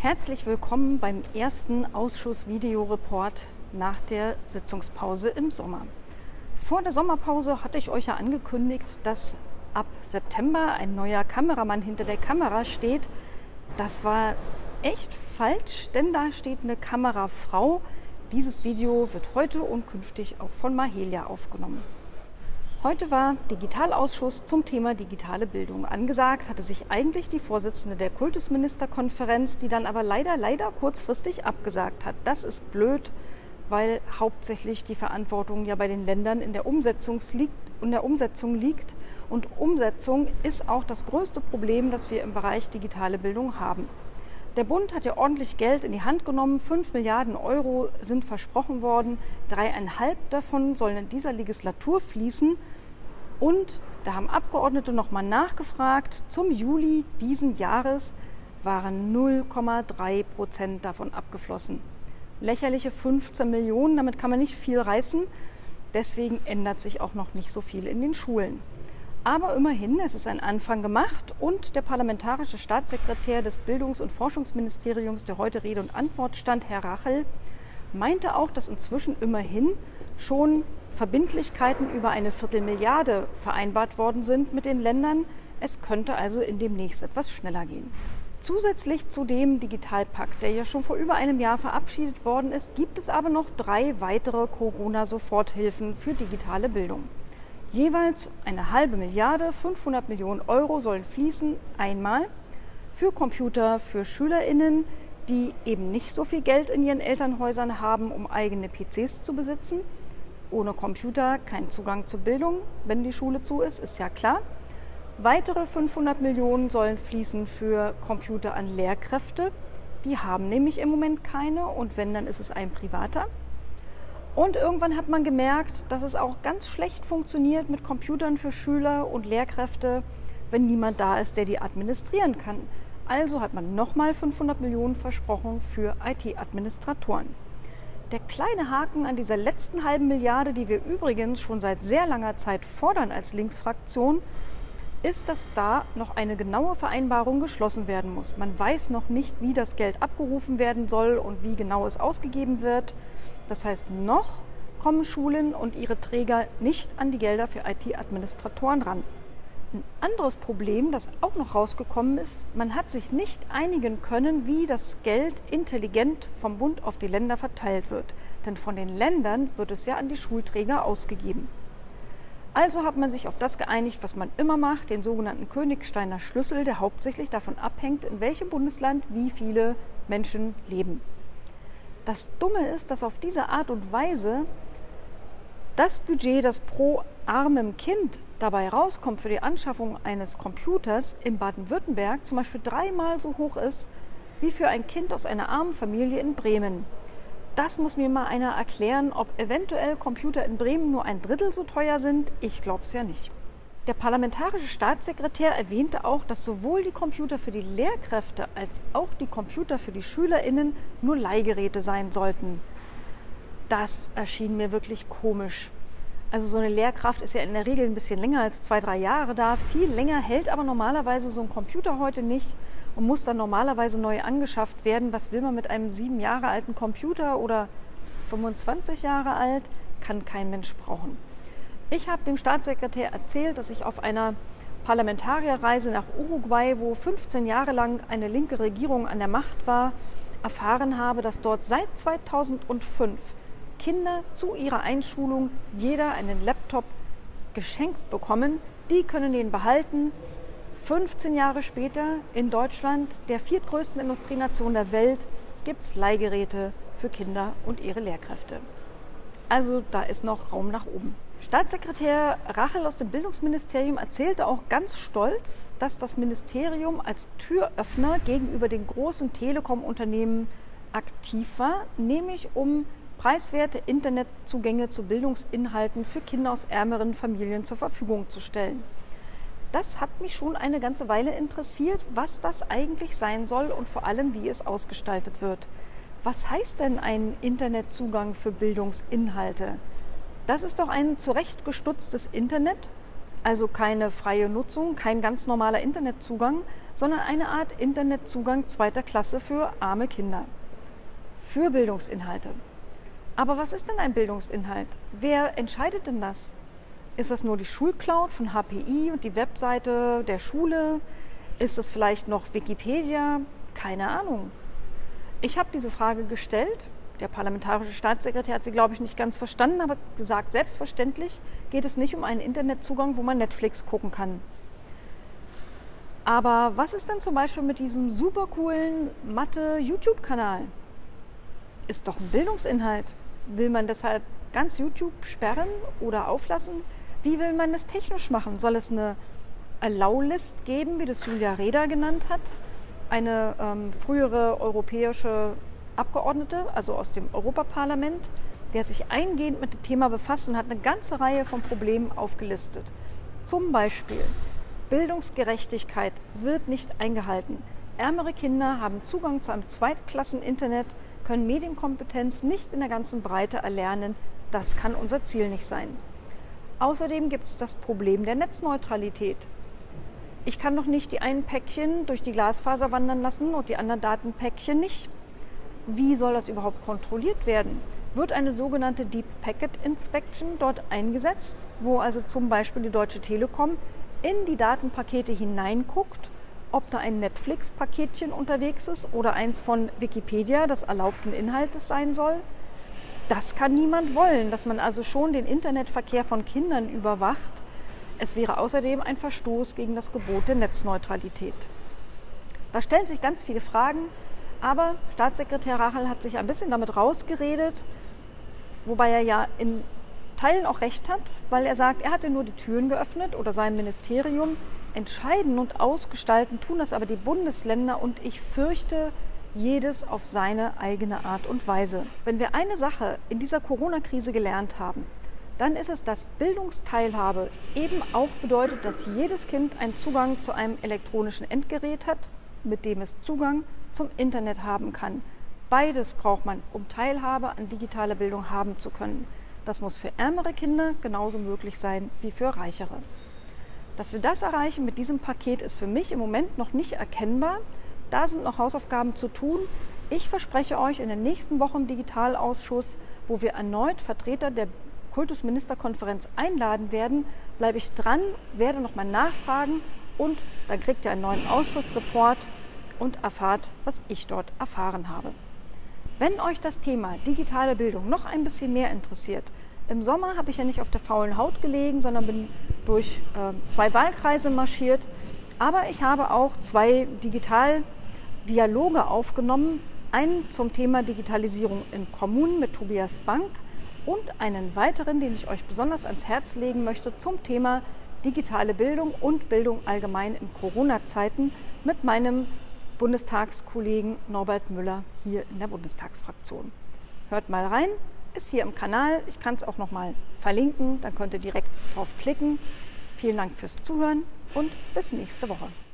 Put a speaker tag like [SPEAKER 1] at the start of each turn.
[SPEAKER 1] Herzlich willkommen beim ersten Ausschuss-Videoreport nach der Sitzungspause im Sommer. Vor der Sommerpause hatte ich euch ja angekündigt, dass ab September ein neuer Kameramann hinter der Kamera steht. Das war echt falsch, denn da steht eine Kamerafrau. Dieses Video wird heute und künftig auch von Mahelia aufgenommen. Heute war Digitalausschuss zum Thema digitale Bildung. Angesagt hatte sich eigentlich die Vorsitzende der Kultusministerkonferenz, die dann aber leider kurzfristig abgesagt hat. Das ist blöd, weil hauptsächlich die Verantwortung ja bei den Ländern in der Umsetzung liegt. Und Umsetzung ist auch das größte Problem, das wir im Bereich digitale Bildung haben. Der Bund hat ja ordentlich Geld in die Hand genommen. 5 Milliarden Euro sind versprochen worden. 3,5 davon sollen in dieser Legislatur fließen. Und da haben Abgeordnete nochmal nachgefragt. Zum Juli diesen Jahres waren 0,3% davon abgeflossen. Lächerliche 15 Millionen, damit kann man nicht viel reißen. Deswegen ändert sich auch noch nicht so viel in den Schulen. Aber immerhin, es ist ein Anfang gemacht und der parlamentarische Staatssekretär des Bildungs- und Forschungsministeriums, der heute Rede und Antwort stand, Herr Rachel, meinte auch, dass inzwischen immerhin schon Verbindlichkeiten über eine Viertelmilliarde vereinbart worden sind mit den Ländern. Es könnte also in demnächst etwas schneller gehen. Zusätzlich zu dem Digitalpakt, der ja schon vor über einem Jahr verabschiedet worden ist, gibt es aber noch 3 weitere Corona-Soforthilfen für digitale Bildung. Jeweils eine halbe Milliarde, 500 Millionen Euro sollen fließen, einmal für Computer für SchülerInnen, die eben nicht so viel Geld in ihren Elternhäusern haben, um eigene PCs zu besitzen. Ohne Computer kein Zugang zur Bildung, wenn die Schule zu ist, ist ja klar. Weitere 500 Millionen sollen fließen für Computer an Lehrkräfte. Die haben nämlich im Moment keine und wenn, dann ist es ein privater. Und irgendwann hat man gemerkt, dass es auch ganz schlecht funktioniert mit Computern für Schüler und Lehrkräfte, wenn niemand da ist, der die administrieren kann. Also hat man nochmal 500 Millionen versprochen für IT-Administratoren. Der kleine Haken an dieser letzten halben Milliarde, die wir übrigens schon seit sehr langer Zeit fordern als Linksfraktion, ist, dass da noch eine genaue Vereinbarung geschlossen werden muss. Man weiß noch nicht, wie das Geld abgerufen werden soll und wie genau es ausgegeben wird. Das heißt, noch kommen Schulen und ihre Träger nicht an die Gelder für IT-Administratoren ran. Ein anderes Problem, das auch noch rausgekommen ist, man hat sich nicht einigen können, wie das Geld intelligent vom Bund auf die Länder verteilt wird. Denn von den Ländern wird es ja an die Schulträger ausgegeben. Also hat man sich auf das geeinigt, was man immer macht, den sogenannten Königsteiner Schlüssel, der hauptsächlich davon abhängt, in welchem Bundesland wie viele Menschen leben. Das Dumme ist, dass auf diese Art und Weise das Budget, das pro armem Kind dabei rauskommt für die Anschaffung eines Computers in Baden-Württemberg, zum Beispiel 3-mal so hoch ist wie für ein Kind aus einer armen Familie in Bremen. Das muss mir mal einer erklären, ob eventuell Computer in Bremen nur 1/3 so teuer sind. Ich glaube es ja nicht. Der parlamentarische Staatssekretär erwähnte auch, dass sowohl die Computer für die Lehrkräfte als auch die Computer für die SchülerInnen nur Leihgeräte sein sollten. Das erschien mir wirklich komisch. Also so eine Lehrkraft ist ja in der Regel ein bisschen länger als 2-3 Jahre da. Viel länger hält aber normalerweise so ein Computer heute nicht und muss dann normalerweise neu angeschafft werden. Was will man mit einem 7 Jahre alten Computer oder 25 Jahre alt? Kann kein Mensch brauchen. Ich habe dem Staatssekretär erzählt, dass ich auf einer Parlamentarierreise nach Uruguay, wo 15 Jahre lang eine linke Regierung an der Macht war, erfahren habe, dass dort seit 2005 Kinder zu ihrer Einschulung jeder einen Laptop geschenkt bekommen. Die können den behalten. 15 Jahre später in Deutschland, der 4. Industrienation der Welt, gibt es Leihgeräte für Kinder und ihre Lehrkräfte. Also da ist noch Raum nach oben. Staatssekretär Rachel aus dem Bildungsministerium erzählte auch ganz stolz, dass das Ministerium als Türöffner gegenüber den großen Telekom-Unternehmen aktiv war, nämlich um preiswerte Internetzugänge zu Bildungsinhalten für Kinder aus ärmeren Familien zur Verfügung zu stellen. Das hat mich schon eine ganze Weile interessiert, was das eigentlich sein soll und vor allem, wie es ausgestaltet wird. Was heißt denn ein Internetzugang für Bildungsinhalte? Das ist doch ein zurechtgestutztes Internet, Also keine freie Nutzung, kein ganz normaler Internetzugang, sondern eine Art Internetzugang zweiter Klasse für arme Kinder. Für Bildungsinhalte. Aber was ist denn ein Bildungsinhalt? Wer entscheidet denn das? Ist das nur die Schulcloud von HPI und die Webseite der Schule? Ist es vielleicht noch Wikipedia? Keine Ahnung. Ich habe diese Frage gestellt. Der parlamentarische Staatssekretär hat sie, glaube ich, nicht ganz verstanden, aber gesagt, selbstverständlich geht es nicht um einen Internetzugang, wo man Netflix gucken kann. Aber was ist denn zum Beispiel mit diesem super coolen Mathe-YouTube-Kanal? Ist doch ein Bildungsinhalt. Will man deshalb ganz YouTube sperren oder auflassen? Wie will man das technisch machen? Soll es eine Allow-List geben, wie das Julia Reda genannt hat? Eine frühere europäische Abgeordnete, also aus dem Europaparlament, der hat sich eingehend mit dem Thema befasst und hat eine ganze Reihe von Problemen aufgelistet. Zum Beispiel Bildungsgerechtigkeit wird nicht eingehalten. Ärmere Kinder haben Zugang zu einem Zweitklassen-Internet, können Medienkompetenz nicht in der ganzen Breite erlernen. Das kann unser Ziel nicht sein. Außerdem gibt es das Problem der Netzneutralität. Ich kann doch nicht die einen Päckchen durch die Glasfaser wandern lassen und die anderen Datenpäckchen nicht. Wie soll das überhaupt kontrolliert werden? Wird eine sogenannte Deep Packet Inspection dort eingesetzt, wo also zum Beispiel die Deutsche Telekom in die Datenpakete hineinguckt, ob da ein Netflix-Paketchen unterwegs ist oder eins von Wikipedia, das erlaubten Inhaltes sein soll? Das kann niemand wollen, dass man also schon den Internetverkehr von Kindern überwacht. Es wäre außerdem ein Verstoß gegen das Gebot der Netzneutralität. Da stellen sich ganz viele Fragen, aber Staatssekretär Rachel hat sich ein bisschen damit rausgeredet, wobei er ja in Teilen auch recht hat, weil er sagt, er hatte nur die Türen geöffnet oder sein Ministerium. Entscheiden und ausgestalten tun das aber die Bundesländer und ich fürchte, jedes auf seine eigene Art und Weise. Wenn wir eine Sache in dieser Corona-Krise gelernt haben, dann ist es, dass Bildungsteilhabe eben auch bedeutet, dass jedes Kind einen Zugang zu einem elektronischen Endgerät hat, mit dem es Zugang zum Internet haben kann. Beides braucht man, um Teilhabe an digitaler Bildung haben zu können. Das muss für ärmere Kinder genauso möglich sein wie für reichere. Dass wir das erreichen mit diesem Paket ist für mich im Moment noch nicht erkennbar. Da sind noch Hausaufgaben zu tun. Ich verspreche euch in der nächsten Woche im Digitalausschuss, wo wir erneut Vertreter der Kultusministerkonferenz einladen werden, bleibe ich dran, werde nochmal nachfragen und dann kriegt ihr einen neuen Ausschussreport und erfahrt, was ich dort erfahren habe. Wenn euch das Thema digitale Bildung noch ein bisschen mehr interessiert, im Sommer habe ich ja nicht auf der faulen Haut gelegen, sondern bin durch 2 Wahlkreise marschiert. Aber ich habe auch 2 Digitaldialoge aufgenommen. Einen zum Thema Digitalisierung in Kommunen mit Tobias Bank und einen weiteren, den ich euch besonders ans Herz legen möchte, zum Thema digitale Bildung und Bildung allgemein in Corona-Zeiten mit meinem Bundestagskollegen Norbert Müller hier in der Bundestagsfraktion. Hört mal rein, ist hier im Kanal. Ich kann es auch noch mal verlinken, dann könnt ihr direkt drauf klicken. Vielen Dank fürs Zuhören und bis nächste Woche.